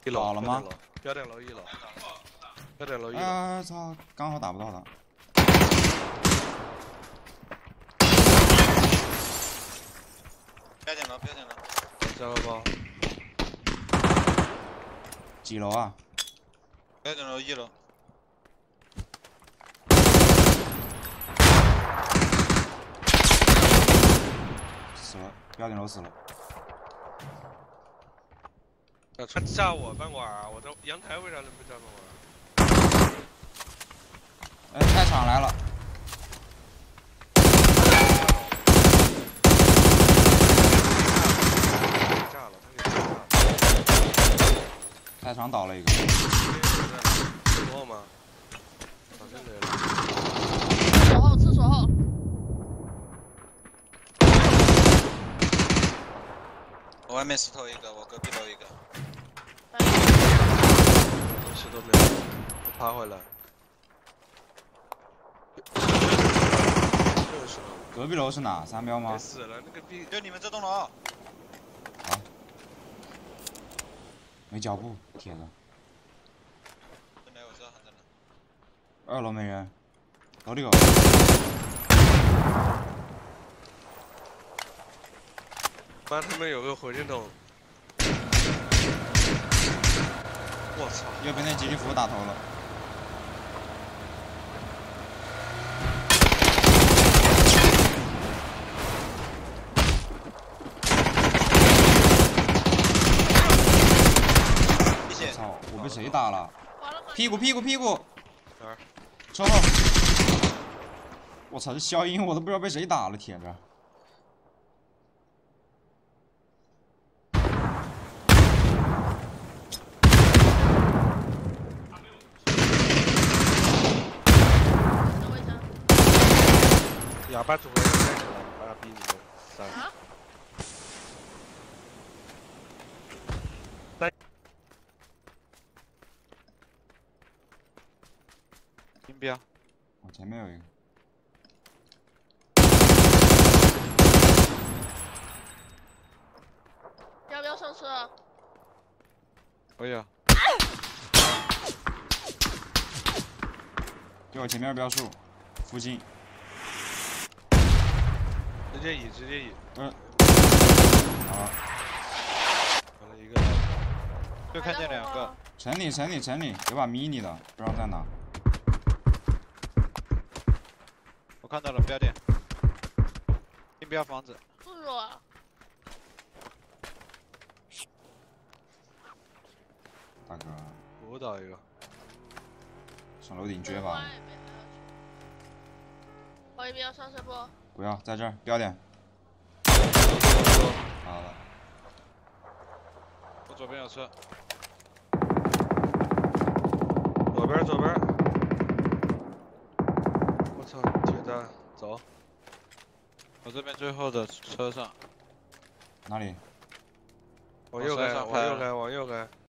一楼倒了吗？ 标点楼一楼，标点楼一楼。 哎操，刚好打不到他。 标点楼， 下了包。 几楼啊？ 标点楼1楼。 死了，标点楼死了。 他炸我饭馆啊！我在阳台为啥能被炸饭馆？ 哎，开场来了。 开场倒了一个。 多吗？好像没了。 厕所后。 我外面石头一个，我隔壁楼一个。 石头没有，我爬回来。就是了。 隔壁楼是哪？3标吗？ 没死了，那个逼。 就你们这栋楼。 好。没脚步，铁子。 2楼没人，楼里有。 妈，他们有个火箭筒。我操！ 右边那吉利服打头了。我操！我被谁打了？屁股！ 哪儿？ 车后，我操！这消音我都不知道被谁打了，铁子。 哑巴组合又开始了，妈逼你们3。 金标， 我前面有一个。 要不要上车？ 可以啊。 就我前面标树，附近。 直接移。 好了。 完了一个。 就看见2个。 城里，有把 mini 的，不知道在哪。 我看到了标点，金标房子。 不弱啊！ 大哥， 我倒一个。 上楼顶撅吧。 我一边要上车不？ 不要，在这儿标点。好了。 我左边有车。 左边。 我操，铁蛋，走！ 我这边最后的车上。 哪里？ 往右开。